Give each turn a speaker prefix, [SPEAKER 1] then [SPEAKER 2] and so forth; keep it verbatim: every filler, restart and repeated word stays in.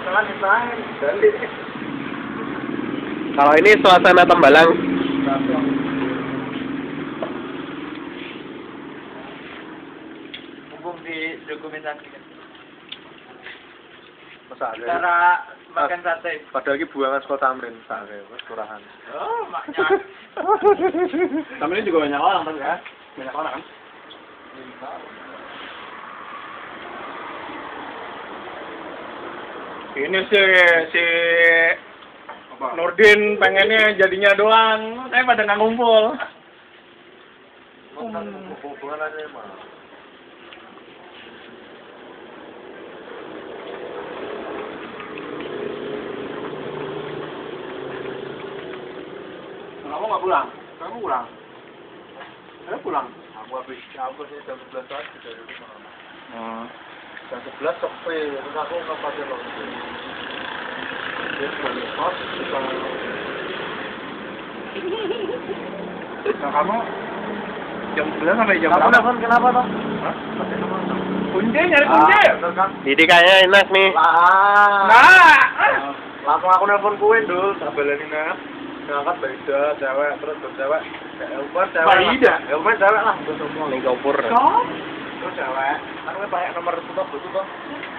[SPEAKER 1] Kalau ini suasana Tembalang.
[SPEAKER 2] Mumpung didokumentasikan.
[SPEAKER 3] Masa ada.
[SPEAKER 2] Cara makan sate.
[SPEAKER 3] Padahal ini buangan sekolah Tamrin, sate, mas kurahan.
[SPEAKER 2] Oh, maknya.
[SPEAKER 3] Tamrin juga banyak orang kan ya? Banyak orang kan? Ini si si Nurdin pengennya jadinya doang, saya pada nggak ngumpul.
[SPEAKER 4] Hubungan aja emang.
[SPEAKER 3] Kamu nggak pulang? Kamu pulang? Saya pulang.
[SPEAKER 4] Aku habis aku sih jam sebelas tadi dari rumah.
[SPEAKER 3] Oh.
[SPEAKER 4] Jam sebelas sepi, terus aku nggak pakai logi. Dia balik kos, kita.
[SPEAKER 3] Nah, kamu jam sebelas sampai jam
[SPEAKER 4] Kamu
[SPEAKER 3] berapa?
[SPEAKER 4] nelfon kenapa toh?
[SPEAKER 3] Hah?
[SPEAKER 4] Pakai nomor enam.
[SPEAKER 3] Kunci, nyari kunci.
[SPEAKER 4] Ah, bener kan?
[SPEAKER 1] Jadi kayaknya enak nih.
[SPEAKER 4] Lah.
[SPEAKER 3] Nah.
[SPEAKER 4] Langsung aku nelfon kuwi dul, tak baleni nek. Ngangkat Baida, cewek, terus terus cewek. Elvan cewek.
[SPEAKER 3] Baida?
[SPEAKER 4] Elvan cewek lah, terus semua.
[SPEAKER 1] Ning kompor.
[SPEAKER 3] Kau?
[SPEAKER 4] Terus cewek. Aku banyak nomor tutup tutup.